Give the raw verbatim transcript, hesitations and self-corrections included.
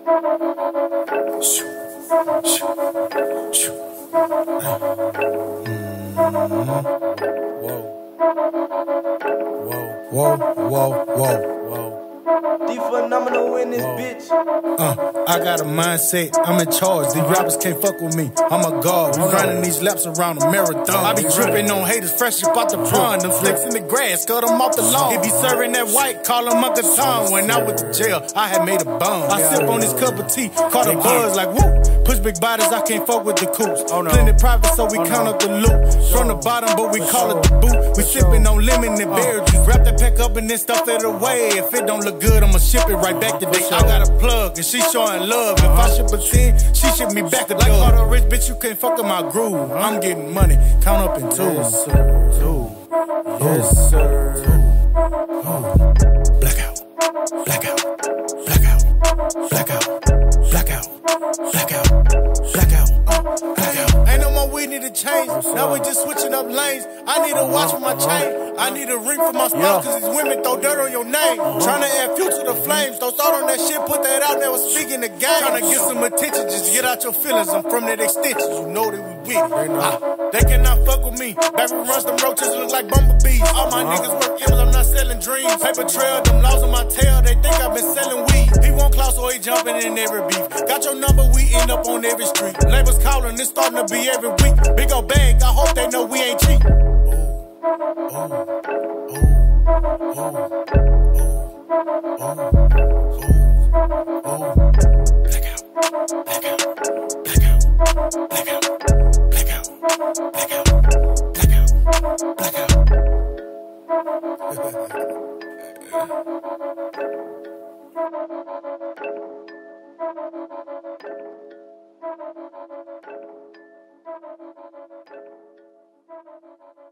Whoa, whoa, whoa, whoa. The phenomenal in this Whoa. bitch. Uh, I got a mindset, I'm in charge. These rappers can't fuck with me. I'm a god. We running these laps around a marathon. I be tripping on haters fresh up out the pond. Them slicks in the grass, cut them off the lawn. He be serving that white, call him Uncle Tom. When I went to jail, I had made a bomb. I sip on this cup of tea, caught a buzz like whoop. Push big bodies, I can't fuck with the coops. Oh, no. Plenty private, so we oh, count no. up the loot. From the bottom, but we For call sure. it the boot. We For sipping sure. on lemon and berry juice. Wrap that pack up and then stuff it away. If it don't look good, I'ma ship it right back today. Sure. I got a plug and she showing love. If I ship a ten, she ship me back a dub. Like all the rich bitch, you can't fuck with my groove. I'm getting money, count up in two. Yes, sir. Two. Yes, sir. Two. Oh. Blackout. Blackout. Blackout. Blackout. Blackout. Blackout. Blackout. Blackout. Ain't no more we need to change. Now we just switching up lanes. I need a watch for my chain. I need a ring for my spouse, cause these women throw dirt on your name. Tryna add fuel to the flames. Don't start on that shit, put that out there, was speaking the game. Tryna get some attention, just get out your feelings. I'm from that extension, you know that we with it. Ah, they cannot fuck with me. Back when runs, them roaches look like bumblebees. All my niggas work M's, I'm not selling dreams. Paper trail, them laws on my tail, they think I've been selling weed. He want clout, so he jumping in every beef. Got your number, we end up on every street. Labels calling, it's starting to be every week. Big ol' bag, I hope they know we ain't cheap. Blackout.